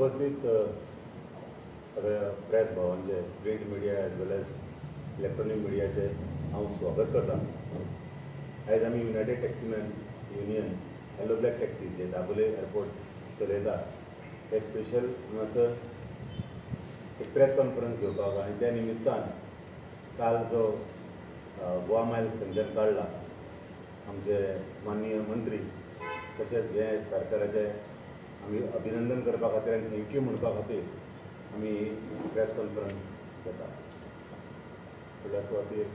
उपस्थित सगळ्या प्रेस भावांचे print media as well as electronic मिडियाचे हांव स्वागत करता। आयज आमी United Taximan union yellow black taxi जे दाबोले एअरपोर्ट चलयता ते स्पेशल हांगासर एक प्रेस कॉन्फरन्स घेवपाक आनी त्या निमित्तान काल जो गोवा मायल्स थंयच्यान काडला आमचे माननीय मंत्री तशेंच हे सरकाराचे आमी अभिनंदन करपा खातीर आनी थँक्यू म्हणपा खातीर आमी प्रेस कॉन्फरन्स घेता। फुडल्या सुवातेर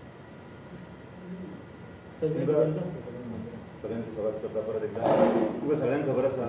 सगळ्यांचें स्वागत करता। परत एकदा तुमकां सगळ्यांक खबर आसा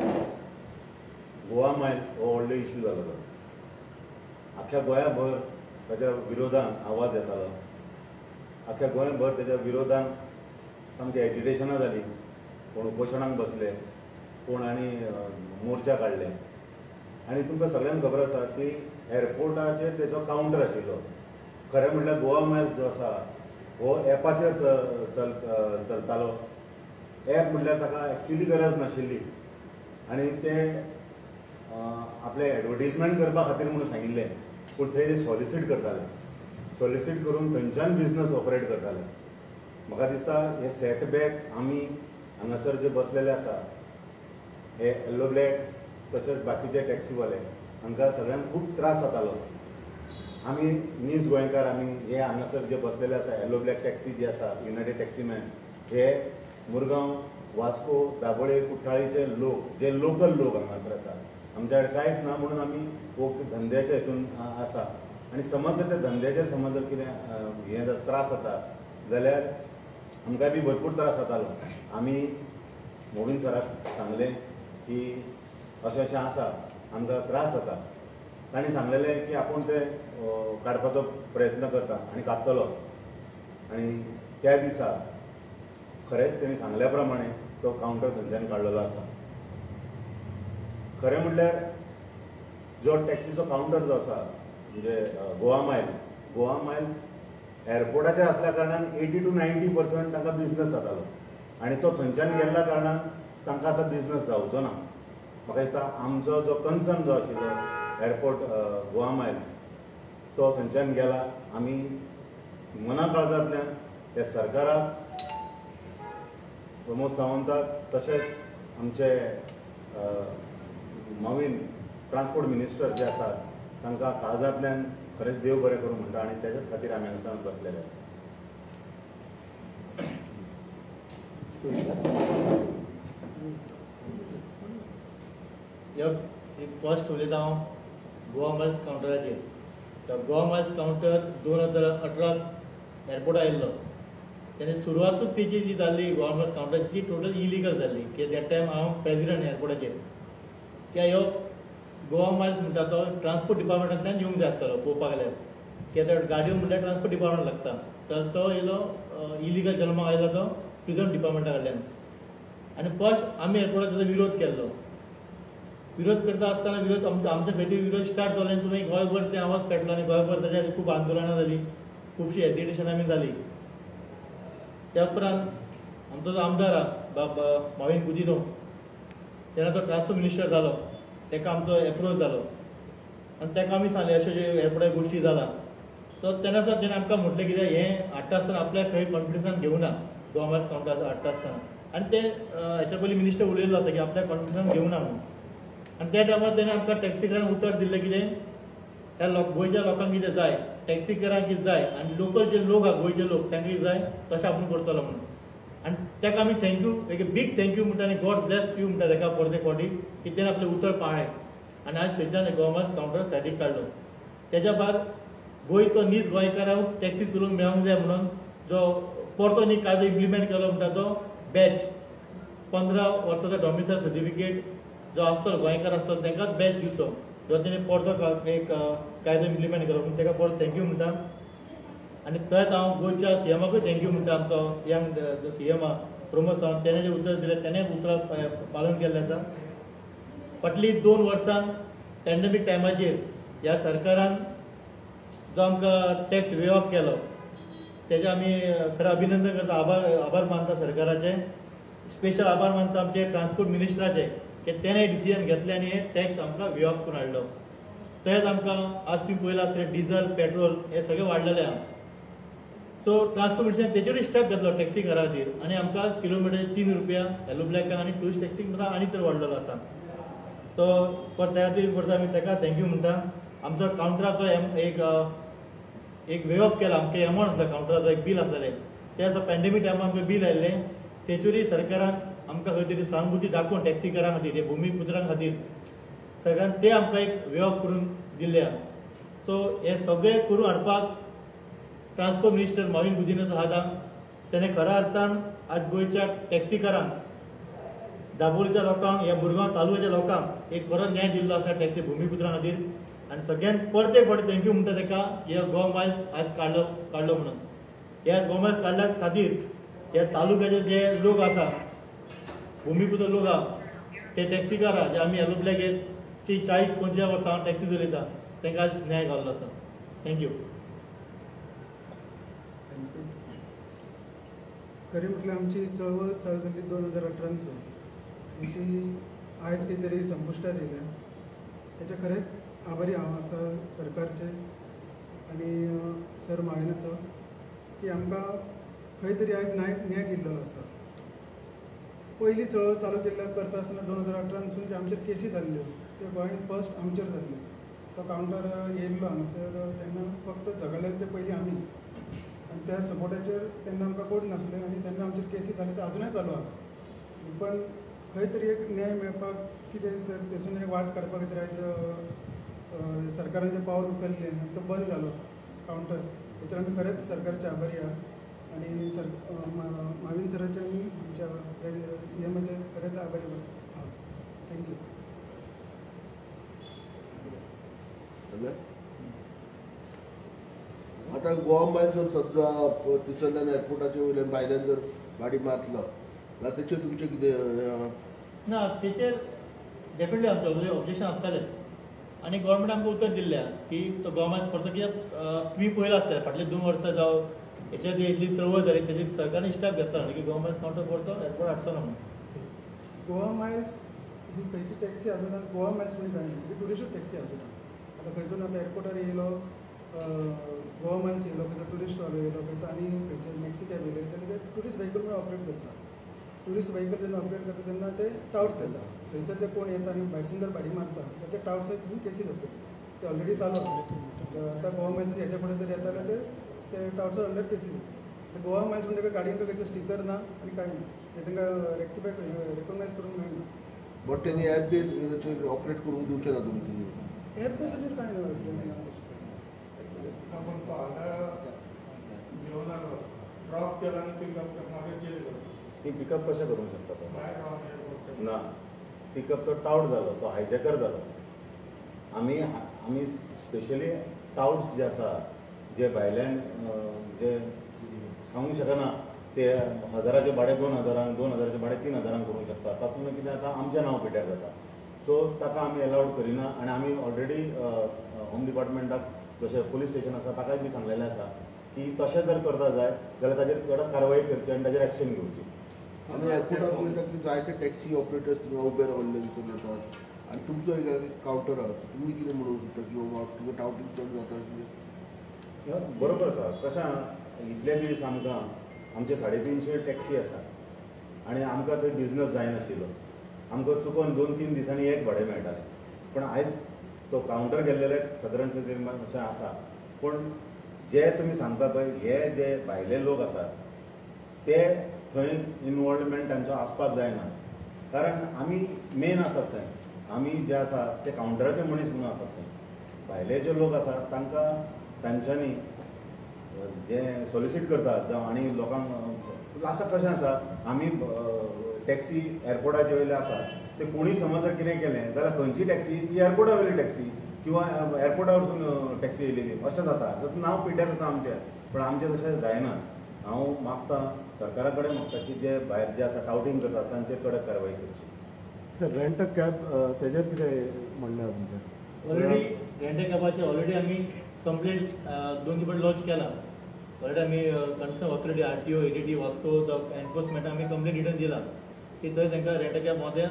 गोवा मायल्स हो व्हडलो इश्यू जालोलो, आख्या गोंयाभर ताच्या विरोधान आवाज येतालो, आख्या गोंयभर ताच्या विरोधान सामकी एजिटेशनां जाली, कोण उपोशणाक बसले, कोण आनी मोर्चा काडले। आनी तुमकां सगळ्यांक खबर आसा की एअरपोर्टाचेर तेजो कावंटर आशिल्लो। खरें म्हणल्यार गोवा मायल्स जो आसा हो एपाचेर चलतालो। एप म्हणल्यार ताका एक्चुली गरज नाशिल्ली आनी ते आपले एडवर्टिजमेंट करपा खातीर म्हणून सांगिल्लें, पूण थंय सॉलिसीट करताले, सॉलिसीट करून थंयच्यान बिजनस ऑपरेट करताले। म्हाका दिसता हे सेटबॅक आमी हांगासर जे बसलेले आसा हे येलो ब्लॅक तशेंच बाकीचे टॅक्सीवाले हांकां सगळ्यांक खूब त्रास जातालो। आमी नीज गोंयकार आमी हे हांगासर जे बसलेले आसा येलो ब्लॅक टॅक्सी जी आसा युनायटेड टॅक्सीमॅन हे मुरगांव, वास्को, दाबोळे, कुट्टाळीचे लोक जे लोकल लोक हांगासर आसा, आमच्या कडेन कांयच ना म्हणून आमी धंद्याच्या हितून आसा। आनी समज जर त्या धंद्याचेर समज जर कितें हे त्रास जाता जाल्यार आमकां बी भरपूर त्रास जातालो। आमी मोविन सराक सांगलें की अशें अशें आसा, आमकां त्रास जाता। तांणी सांगलेलें की आपूण ते काडपाचो प्रयत्न करता आनी काडटलो। आनी त्या दिसा खरेंच तेणी सांगल्या प्रमाणे तो कावंटर थंयच्यान काडलेलो आसा। खरें म्हणल्यार जो टॅक्सीचो कावंटर जो आसा म्हणजे गोवा मायल्स एअरपोर्टाचेर आसल्या कारणान 80 to 90% तांकां बिजनस जातालो आनी तो थंयच्यान गेल्ल्या कारणान तांकां आतां बिजनस जावचो ना। म्हाका दिसता आमचो जो कन्सर्न जो आशिल्लो एअरपोर्ट गोवा मायल्स तो थंयच्यान गेला। आमी मना काळजांतल्यान त्या सरकाराक, प्रमोद सावंताक तशेंच आमचे नवीन ट्रान्सपोर्ट मिनिस्टर जे आसात तांकां काळजांतल्यान खरेंच देव बरें करूं म्हणटा आनी तेच्याच खातीर आमी हांगासर बसलेले आसा। एक फर्स्ट उलयता हांव गोवा मायल्स कावंटराचेर। तो गोवा मायल्स कावंटर 2018 एअरपोर्टार आयिल्लो तेन्ना सुरवातूच तेजी जी जाल्ली गोवा मायल्स कावंटराची ती टोटल इलिगल जाल्ली। की दॅट टायम हांव प्रेसिडेंट एअरपोर्टाचेर कित्याक ह्यो गोवा मायल्स म्हणटा तो ट्रान्सपोर्ट डिपार्टमेंटांतल्यान येवंक जाय आसतलो पळोवपाक गेल्यार, कित्याक गाडयो म्हणल्यार ट्रान्सपोर्ट डिपार्टमेंट लागता। तर तो येयलो इलिगल जल्माक आयलो तो टुरिझम डिपार्टमेंटा कडल्यान। आनी फर्स्ट आमी एअरपोर्टार तेजो विरोध केल्लो। विरोध करता आसतना आमच्या खंय विरोध स्टार्ट जालो आनी तुमी गोंयभर ते आवाज पेटलो आनी गोंयभर ताचेर खूब आंदोलनां जाली, खुबशी एजिटेशनां बी जाली। त्या उपरांत आमचो जो आमदार आहा माविन गुदिनो तेन्ना तो ट्रान्सपोर्ट मिनिस्टर जालो, ताका आमचो एप्रोच जालो आनी ताका आमी सांगलें अशें जे एअरपोर्टार गोश्टी जाला। तो तेन्ना सुद्दां तेणें आमकां म्हटलें कितें हें हाडटा आसतना आपल्याक खंय कॉन्फिडन्सान घेवना गोवा मायल्स कावंटर हाडटा आसतना। आनी ते हेच्या पयलीं मिनिस्टर उलयल्लो आसा की आपल्याक कॉन्फिडन्सान घेवना म्हणून। आनी त्या टायमार तेणें आमकां टॅक्सीकारांक उतर दिल्लें कितें त्या गोंयच्या लोकांक कितें जाय, टॅक्सीकारांक कितें जाय आनी लोकल जे लोक आहा गोंयचे लोक तांकां कितें जाय तशें आपूण करतलो म्हणून। आनी ताका आमी थँक्यू, एक बीग थँक्यू म्हणटा आनी गॉड ब्लेस यू म्हणटा ताका फॉर द फावटी की तेणें आपलें उतर पाळ्ळें आनी आज थंयच्यान गोवा मायल्स कावंटर सायडीक काडलो। तेच्या भायर गोंयचो नीज गोंयकारांक टॅक्सी चलोवंक मेळोंक जाय म्हणून जो परतो न्ही कायदो इम्प्लिमेंट केलो म्हणटा तो बॅच 15 वर्साचो डॉमिसायल सर्टिफिकेट जो आसतलो गोंयकार आसतलो तांकांच बॅच दिवचो, जो तेणें परतो एक कायदो इम्प्लिमेंट केलो म्हणून ताका परत थँक्यू म्हणटा। आनी थंयच हांव गोंयच्या सीएमाकूय थँक्यू म्हणटा। आमचो यंग जो सीएम आहा प्रमोद सावंत तेणें जें उतर दिलें तेणें उतरां पालन केल्लें आसा। फाटलीं 2 वर्सां पॅन्डेमीक टायमाचेर ह्या सरकारान जो आमकां टॅक्स वे ऑफ केलो तेजें आमी खरें अभिनंदन करता, आभार मानता सरकाराचे। स्पेशल आभार मानता आमचे ट्रान्सपोर्ट मिनिस्टराचे की तेणें डिसिजन घेतलें आनी हे टॅक्स आमकां वे ऑफ करून हाडलो. तेच आमकां आज तुम्ही पळयलां आसतलें डिझल पेट्रोल हे सगळें वाडलेलें आहा. सो ट्रान्सपोर्ट मिनिस्ट्रीन तेचेरूय स्टेप घेतलो टॅक्सी कारा खातीर आनी आमकां किलोमिटर 3 रुपया येलो ब्लॅकाक आनी टुरिस्ट टॅक्सीक सुद्दां आनी चड वाडलेलो आसा. सो त्या खातीर करता आमी ताका थँक्यू म्हणटा. आमचो कावंटराचो एक वे ऑफ केला. आमकां अमावंट आसला कावंटराचो एक बील आसलेलें तें असो पॅन्डेमीक टायमार आमकां बील आयिल्लें तेचेरूय सरकारान आमकां खंय तरी सहानुभुती दाखोवन टॅक्सीकारां खातीर हे भुमिपुत्रां खातीर सगळ्यान ते आमकां एक वे ऑफ करून दिल्ले आहा. सो हे सगळें करून हाडपाक ट्रान्सपोर्ट मिनिस्टर मॉविन गुदिन्हो आहा. तेणें खऱ्या अर्थान आज गोंयच्या टॅक्सीकारांक दाबोळीच्या लोकांक ह्या मुरगांव तालुक्याच्या लोकांक एक खरो न्याय दिल्लो आसा टॅक्सी भुमिपुत्रां खातीर आनी सगळ्यांत परते थँक्यू म्हणटा ताका ह्या गो मायल्स आज काडलो म्हणून. ह्या गो मायल्स काडल्या खातीर ह्या तालुक्याचे जे लोक आसा भुमिपुत्र लोक आहा ते टॅक्सीकार आहा जे आमी येलो ब्लॅकेची 40-50 वर्सां टॅक्सी चलयता तांकां आज न्याय गावल्लो आसा. थँक्यू. खरी म्हटल्यार आमची चळवळ चालू जाल्ली 2018 ती आयज कितें तरी संपुश्टात येयल्या. तेचे खरेंच आभारी हांव आसा सरकारचे आनी सर माविनाचो की आमकां खंय तरी आयज न्याय दिल्लो आसा. पयलीं चळवळ चालू केल्ल्या करता आसतना 2018 जे आमचेर केसी जाल्ल्यो त्यो गोंयांत फर्स्ट आमचेर जाल्ल्यो. तो कावंटर येयल्लो हांगासर तेन्ना फक्त झगडले ते पयलीं आमी आनी त्या सपोर्टाचेर तेन्ना आमकां कोण नासलें आनी तेन्ना आमचेर केसी जाल्यो त्यो अजुनूय चालू आहा. पण खंय तरी एक न्याय मेळपाक कितें जर तेतून वाट काडपा खातीर आयज सरकारान जें पावल उखल्लें आनी तो बंद जालो कावंटर हेचेर आमी खरेंच सरकारचे आभारी आहा. आनी माविन सराचे आनी आमच्या CMचे खरेंच आभारी आहा. थँक्यू. आता गोवा मायल जर सद्या तिसरल्यान एअरपोर्टाचे वयल्यान भायल्यान जर गाडी मारतलो जाल्यार तेचेर तुमचें कितें ना तेचेर डेफिनेटली आमचें ऑब्जेक्शन आसतालें आनी गव्हर्मेंट आमकां उतर दिल्लें की तो गव्हर्मेंट परतो कित्याक तुमी पळयलां आसतलें फाटलीं 2 वर्सां जावं हेच्या इतली चळवळ जाली तेजेर सरकारान स्टेप घेतलो की गव्हर्मेंट कावंटर परतो एअरपोर्ट हाडचो ना म्हणून. गोवा मायल्स ही खंयची टॅक्सी अजून गोवा मायल्स म्हणजे काय नासली टुरिस्ट टॅक्सी अजून आतां खंयसून आतां एअरपोर्टार येयलो गोवा मायल्स येयलो खंयचो टुरिस्ट वालो येयलो खंयचो आनी खंयचे मॅक्सी कॅब येयले तेन्ना ते टुरिस्ट व्हेकल म्हणून ऑपरेट करता. टुरिस्ट व्हेकल जेन्ना ऑपरेट करता तेन्ना ते टावट्स येता थंयसर जे कोण येता आनी भायरसून जर भाडी मारता तर ते टावट्स तितून केसी जाता. ते ऑलरेडी चालू आहा. आतां गोवा मायल्स हेच्या फुडें जर येता जाल्यार ते टावट्सा अंडर केसी जाता. गोवा मायल्स म्हणजे गाडयांक खंयचे स्टिकर ना आनी कांय ना ते तांकां रेकॉग्नायज करूंक मेळना. बट तेणी एअरबेस ऑपरेट करूंक दिवचे ना तुमची एअरबेसाचेर कांय ना. ती पिकअप कशें करूंक शकता तो? ना पिकअप तो टावट जालो तो हायजॅकर जालो. आमी स्पेशली टावट्स जे आसा जे भायल्यान जे सांगूंक शकना ते 1000चे भाडें 2000 2000चे भाडें 3000 करूंक शकता. तातूंत कितें जाता आमचें नांव पिड्ड्यार जाता. सो ताका आमी अलावड करिना आनी आमी ऑलरेडी होम डिपार्टमेंटाक जशें पुलीस स्टेशन आसा ताकाय बी सांगलेलें आसा की तशें जर करता जाय जाल्यार ताजेर कडक कारवाई करची आनी ताजेर एक्शन घेवची. आमी एअरपोर्टार पळयता की जायते टॅक्सी ऑपरेटर्स थिंगा उबे राविल्ले दिसून येतात आनी तुमचो एक कावंटर आसा तुमी कितें म्हणूंक सोदता की बाबा तुमकां टावटींग चड जाता कितें? बरोबर आसा. कशें इतले दीस आमकां आमचे 350 टॅक्सी आसा आनी आमकां थंय बिजनस जायनाशिल्लो. आमकां चुकोन 2-3 दिसांनी एक भाडें मेळटालें. पूण आयज तो कावंटर गेल्लेले सादारणशें अशें आसा. पूण जे तुमी सांगता पळय हे जे भायले लोक आसात ते थंय इनवॉल्वमेंट तांचो आसपाक जायना. कारण आमी मेन आसात थंय. आमी जे आसा ते कावंटराचे मनीस म्हणून आसात थंय. भायले जे लोक आसात तांकां तांच्यांनी जे सॉलिसीट करतात जावं आनी लोकांक लास्टाक कशें आसा आमी टॅक्सी एअरपोर्टाचे वयले आसा ते कोणी समज जर कितें केलें जाल्यार खंयची टॅक्सी ती एअरपोर्टा वयली टॅक्सी किंवा एअरपोर्टा वरसून टॅक्सी येयलेली अशें जाता. तातूंत नांव पिड्ड्यार जाता आमचें. पण आमचें तशें जायना. हांव मागतां सरकारा कडेन मागता की जे भायर जे आसा टावटींग करतात तांचेर कडक कारवाई करची. रेंट अ कॅब तेजेर कितें म्हणलें आसा तुमचें? ऑलरेडी रेंट अ कॅबाचे ऑलरेडी आमी कंप्लेंट 2 फावट लॉन्च केला. ऑलरेडी आमी concern authority RTO ADT Vasco एनफोर्समेंटाक आमी कंप्लेंट रिटर्न दिला की थंय तांकां रेंट अ कॅब महोदय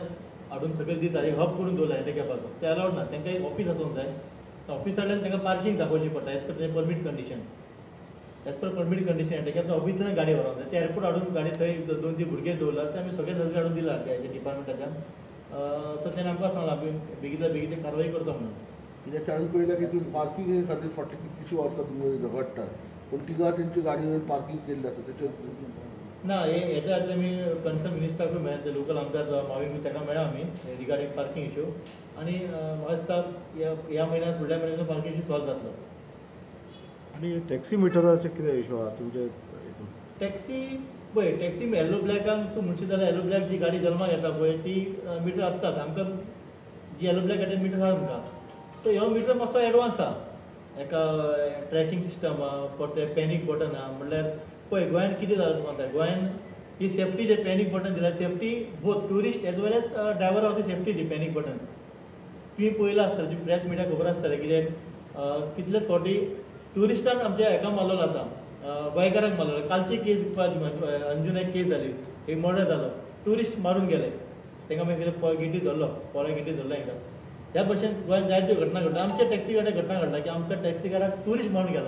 हाडून सगळे दिता एक हब करून दवरला हँडिकॅपाचो ते अलावड ना तांकां एक ऑफिस आसूंक जाय ऑफिस हाडल्यार तांकां पार्किंग दाखोवची पडटा as per permit condition as per permit condition हँडिकॅपच्या ऑफिसान गाडी व्हरोंक जाय ते एअरपोर्ट हाडून गाडी थंय 2-3 भुरगे दवरला ते आमी सगळे नजरे हाडून दिला हेच्या डिपार्टमेंटाच्यान सो तेणें आमकां सांगलां बेगीतल्या बेगीन कारवाई करता म्हणून कित्याक हांवें पळयलां की तुमी पार्किंगे खातीर फाटलीं कितलींशीं वर्सां तुमी झगडटात पूण तिगा तेंची गाडयेर पार्किंग केल्लें आसा तेचेर ना हेच्या खातीर आमी कन्सर्न मिनिस्टराकूय मेळ्ळा ते लोकल आमदार मावीक ताका मेळ्ळा आमी रिगार्डींग पार्किंग इश्यू आनी म्हाका दिसता ह्या म्हयन्यात फुडल्या म्हयन्यात पार्किंग इश्यू सॉल्व जातलो आणि टॅक्सी मिटराचे कितें इशू आहा तुमचे हितून? टॅक्सी पळय टॅक्सी येलो ब्लॅकान तूं म्हणशी जाल्यार येलो ब्लॅक जी गाडी जल्माक येता पळय ती मिटर आसतात आमकां जी येलो ब्लॅक गाडी मिटर आसा आमकां सो ह्यो मिटर मातसो एडवान्स आहा एका ट्रॅकिंग सिस्टम आहा परते पॅनीक बटन आहा म्हणल्यार पळय गोंयान कितें जालां तुमकां गोंयान ही सेफ्टी जे पॅनीक बटन दिला safety both tourist as well as driver of the safety the panic button तुवें पळयलां आसतलें तुमी प्रेस मिडिया खबर आसतलें कित्याक कितलेच फावटी ट्युरिस्टान आमच्या हेका मारलेलो आसा गोंयकारांक मारलेलो कालची केस अंजून एक केस जाली एक मर्डर जालो ट्युरिस्ट मारून गेले तांकां मागीर गिटी धरलो पोळ्या गिटी धरलो हांकां ह्या भशेन गोंयांत जायत्यो घटना घडटा आमच्या टॅक्सी कडेन घटना घडला की आमच्या टॅक्सीकाराक ट्युरिस्ट मारून गेला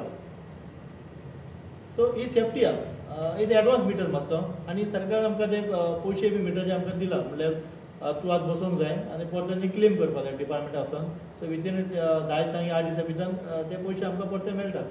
सो ही सेफ्टी आहा इज एडवान्स मिटर मातसो आनी सरकार आमकां ते पयशे बी मिटराचे आमकां दिला म्हणल्यार तूं आतां बसूंक जाय आनी परत तेंनी क्लेम करपाक जाय डिपार्टमेंटा वचून सो विथीन 10 दिसां 8 दिसां भितर ते पयशे आमकां परते मेळटात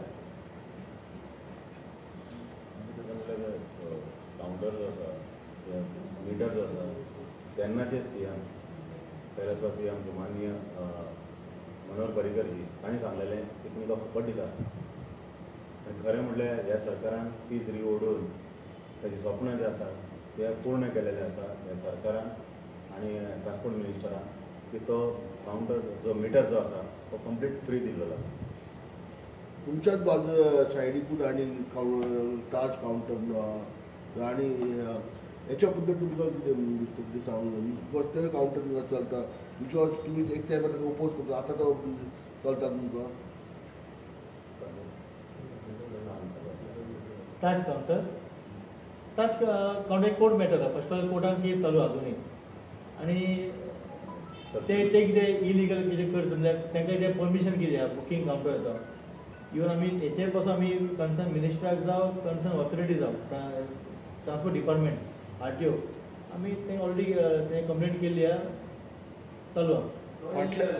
काउंटर जो आसा मिटर जो आसा तेन्नाचे सीएम पॅलेसवा सीएम माननीय मनोहर पर्रीकरजी तांणी सांगलेलें की तुमी तो फुकट दिता आनी खरें म्हणल्यार ह्या सरकारान ती जरी ओडून ताची स्वप्नां जें आसा ते पूर्ण केलेलें आसा ह्या सरकारान आनी ट्रान्सपोर्ट मिनिस्टरान की तो काउंटर जो मिटर जो आसा तो कंप्लीट फ्री दिल्लो आसा तुमच्याच बाजू सायडीकूच आनी ताज काउंटर आनी हेच्या बद्दल तुमकां कितें दिसता कितें सांगूंक जाय ते काउंटर चलता विच तुमी एक टायमार ताका ओपोज करता आतां तो चलता तुमकां ताज काउंटर एक कोर्ट मॅटर आहा फर्स्ट ऑफ ऑल कोर्टान केस चालू आहा अजुनूय आनी ते कितें इलिगल कितें करता जाल्यार तांकां तें परमिशन कितें आहा बुकींग काउंटराचो इवन आमी हेचेर पासून आमी कन्सर्न मिनिस्टराक जावं कन्सर्न ऑथॉरिटी जावं ट्रान्सपोर्ट डिपार्टमेंट आरटीओ आमी तें ऑलरेडी तें कंप्लेंट केल्ली आहा चालू आहा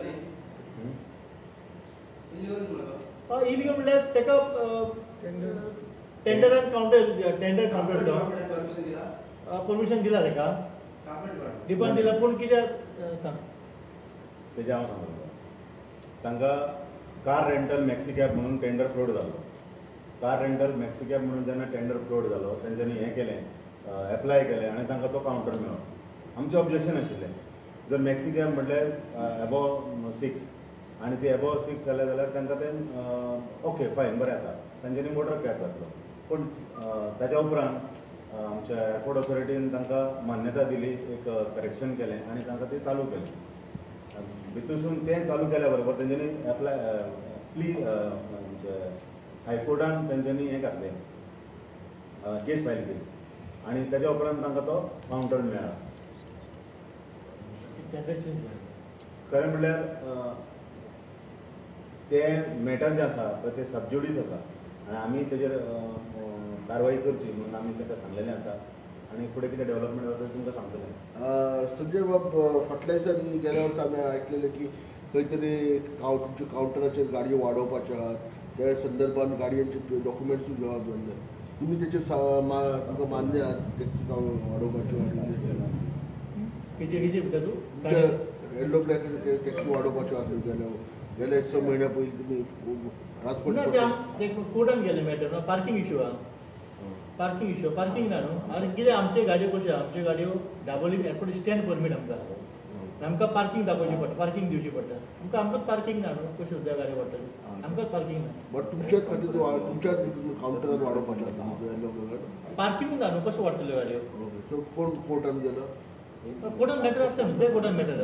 इलिगल म्हणल्यार ताका टेंडरान टेंडर काउंटर परमिशन दिला ताका डिपार्ट दिला पूण कित्याक सांग तेजें हांव सांगता तांकां कार रेंटल मॅक्सी कॅब म्हणून टेंडर फ्लोट जालो कार रेंटल मॅक्सी कॅब म्हणून जेन्ना टेंडर फ्लोट जालो तेंच्यांनी हें केलें एप्लाय केलें आनी तांकां तो काउंटर मेळ्ळो आमचें ऑब्जेक्शन आशिल्लें जर मॅक्सी कॅब म्हणल्यार एबोव 6 आनी ती एबोव 6 जाल्यार तांकां तें ओके फायन बरें आसा तांच्यांनी मोटर कॅब घातलो पूण ताच्या उपरांत आमच्या एअरपोर्ट ऑथॉरिटीन तांकां मान्यता दिली एक करेक्शन केलें आनी तांकां तें चालू केलें भितूसून तें चालू केल्या बरोबर तेंच्यांनी एप्लाय म्हणजे हायकोर्टान तेंच्यांनी हें घातलें केस फायल केली आनी तेज्या उपरांत तांकां तो काउंटर मेळ्ळा खरें म्हणल्यार तें मॅटर जें आसा पळय तें सबज्युडीस आसा आनी आमी तेजेर कारवाई करची म्हणून आमी ताका सांगलेलें आसा आनी फुडें कितें डेव्हलपमेंट जाता तुमकां सांगतलें संजय बाब फाटल्या दिसांनी गेल्या वर्सा हांवें आयकलेलें की खंय तरी तुमच्या काउंटराचेर गाडयो वाडोवपाच्यो आहात त्या संदर्भान गाडयांचे डॉक्युमेंट्सूय घेवप जाल्ले तुमी तेचेर तुमकां मान्य आहात टॅक्सी वाडोवपाच्यो तुमच्या येल्लो ब्लॅकाच्यो टॅक्सी वाडोवपाच्यो आहात गेल्या 1 म्हयन्या पयलीं तुमी ट्रान्सपोर्ट कोर्टान गेले मॅटर पार्किंग इश्यू आहा पार्किंग ना न्हू आनी कितें आमच्यो गाडयो कश्यो आहा आमच्यो गाडयो दाबोली एअरपोर्ट स्टँड परमीट आमकां पार्किंग दाखोवची पडटा पार्किंग दिवची पडटा आमकांच पार्किंग ना न्हू कश्यो सुद्दां गाडयो पडटल्यो आमकांच पार्किंग ना बट तुमच्याच खातीर तुमच्याच काउंटरान वाडोवपाचें आसा येल्लो ब्लॅकान पार्किंग ना न्हू कश्यो वाडटल्यो गाडयो ओके सो कोण कोर्टान गेलो कोर्टान मॅटर आसता न्हू ते कोर्टान मॅटर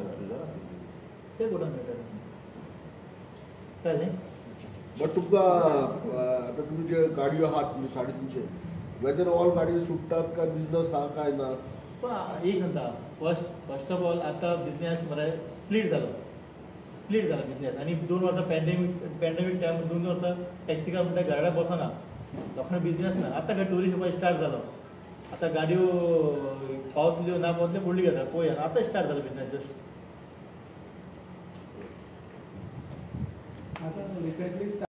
ते कोर्टान मॅटर कळ्ळें बट तुमकां आतां तुमी जे गाडयो आहात म्हणजे 350 वेदर ऑल गाडयो सुट्टात काय बिजनस हा काय ना एक सांगता फर्स्ट ऑफ ऑल आता बिझनेस मरे स्प्लीट झाला बिझनेस आणि 2 वर्सां पॅन्डेमीक टायम 2 वर्सां टॅक्सी कार म्हणटा घरा बसना लोकांना बिझनेस ना आता काय टुरिस्ट येवपाक स्टार्ट जालो आता गाडयो पावतल्यो ना पावतल्यो फुडली घेता पळोवया आता स्टार्ट जालो बिझनेस जस्ट आता रिसेंटली